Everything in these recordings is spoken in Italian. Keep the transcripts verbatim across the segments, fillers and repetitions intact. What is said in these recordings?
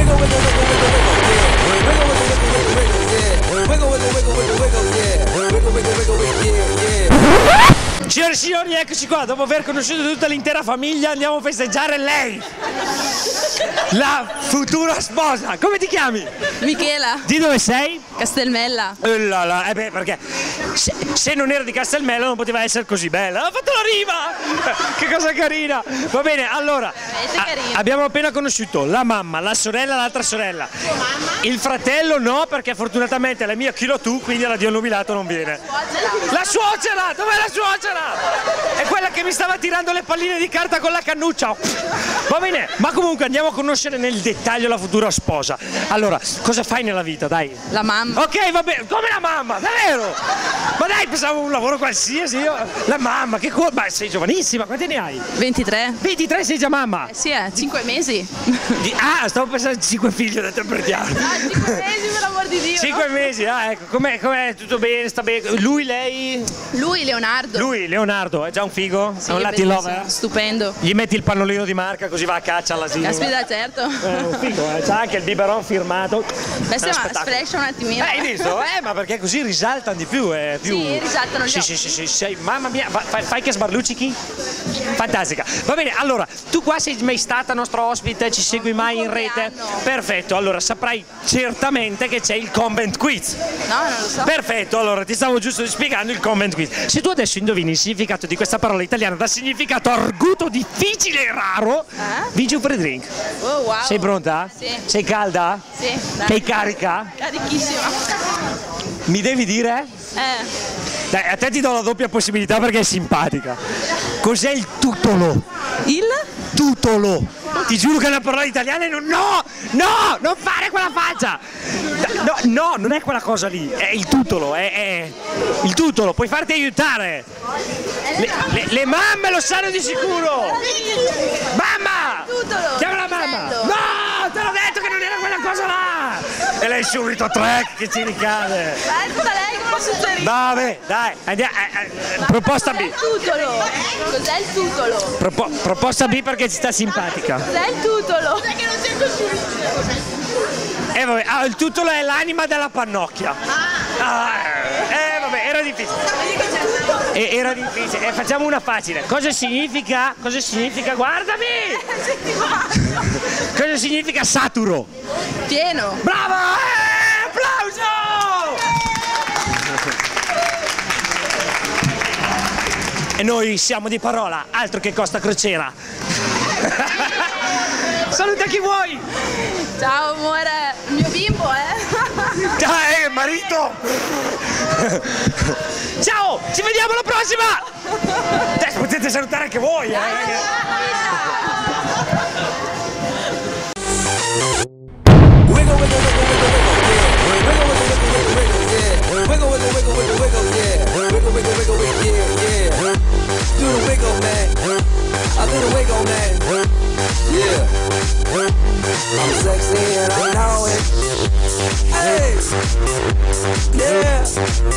Wiggle, wiggle, wiggle, wiggle, wiggle, yeah. Wiggle, wiggle, wiggle, wiggle, wiggle, yeah. Wiggle, wiggle, wiggle, wiggle, yeah, yeah. Signore e signori, eccoci qua, dopo aver conosciuto tutta l'intera famiglia andiamo a festeggiare lei, la futura sposa. Come ti chiami? Michela. Di dove sei? Castelmella. Eh, là, là. Eh beh, perché se, se non era di Castelmello non poteva essere così bella. Ha fatto la rima! Che cosa carina! Va bene, allora, a, abbiamo appena conosciuto la mamma, la sorella, l'altra sorella. Il fratello no, perché fortunatamente la mia chilo tu, quindi alla Dio nubilato non viene. La suocera! Dov'è la suocera? È quella che mi stava tirando le palline di carta con la cannuccia. Va bene, ma comunque andiamo a conoscere nel dettaglio la futura sposa. Allora, cosa fai nella vita, dai? La mamma. Ok, va bene, come la mamma, davvero? Ma dai, pensavo un lavoro qualsiasi, io. La mamma, che cosa? Ma sei giovanissima, quanti ne hai? ventitré. ventitré, sei già mamma? Eh sì, eh, cinque mesi. Di- ah, stavo pensando a cinque figli, ho detto per diavolo. Ah, cinque mesi, per l'amor di Dio. cinque mesi, ah, ecco, com'è, com'è? Tutto bene, sta bene? Lui, lei? Lui, Leonardo. Lui, Leonardo, è già un figo? Sì, è un è Latin bellissimo, lover? Stupendo. Gli metti il pannolino di marca così va a caccia all'asilo. Caspita, certo. Eh, un figo, eh. C'ha anche il biberon firmato. Beh, È ma spettacolo. sfrescia un attimino. Eh, hai visto? Eh, ma perché così risaltano di più, eh, più... Sì, risaltano gli sì, occhi. sì, sì, sì, sì, mamma mia, va- fai, fai che sbarluccichi? Fantastica. Va bene, allora, tu qua sei mai stata nostro ospite, ci segui mai in rete? compleanno. Perfetto, allora saprai certamente che c'è il comment quiz. No, non lo so. Perfetto, allora ti stavo giusto spiegando il comment quiz. Se tu adesso indovini il significato di questa parola italiana dal significato arguto, difficile e raro, Eh? vinci un free drink. Oh, wow. Sei pronta? Sì. Sei calda? Sì, dai. Sei carica? Carichissima. Mi devi dire? Eh, Dai, a te ti do la doppia possibilità perché è simpatica. Cos'è il tutolo? il? Tutolo! Ti giuro che è una parola italiana e non... No! No! Non fare quella faccia! No, no, non è quella cosa lì, è il tutolo, è, è il tutolo, puoi farti aiutare! Le, le- le mamme lo sanno di sicuro! Mamma! Tutolo! Chiama la mamma! No! Te l'ho detto che non era quella cosa là! E lei subito track che ci ricade! Eccola lei come lo suggerisce. Vabbè, dai, andiamo, eh, eh, proposta B. Cos'è il tutolo? Cos'è il tutolo? Propo- proposta B perché ci sta simpatica. Cos'è il tutolo? Eh vabbè, ah, il tutolo è l'anima della pannocchia. Ah, eh vabbè, era difficile. Eh, era difficile. Eh, facciamo una facile. Cosa significa? Cosa significa? Guardami! Cosa significa saturo? Pieno. Brava! Eh, applauso! E noi siamo di parola, altro che Costa Crociera. Saluta chi vuoi! Ciao amore, il mio bimbo, eh? Dai, marito! Ciao, ci vediamo alla prossima! Dai, potete salutare anche voi, eh! Wiggle, wiggle, wiggle, wiggle, wiggle, yeah. Wiggle, wiggle, wiggle, wiggle, wiggle, yeah. Wiggle, wiggle, wiggle, wiggle, yeah, yeah. Do the wiggle, man. I do the wiggle, man. Yeah. I'm sexy and I know it. Hey. Yeah.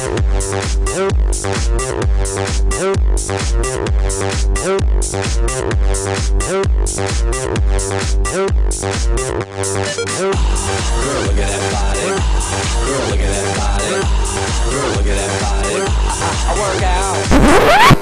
Girl, look at that body. Girl, look at that body. Girl, look at that body. I, I, I work out.